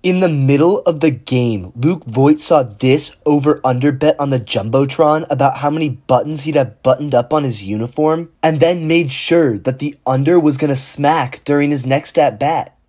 In the middle of the game, Luke Voigt saw this over-under bet on the Jumbotron about how many buttons he'd have buttoned up on his uniform, and then made sure that the under was going to smack during his next at-bat.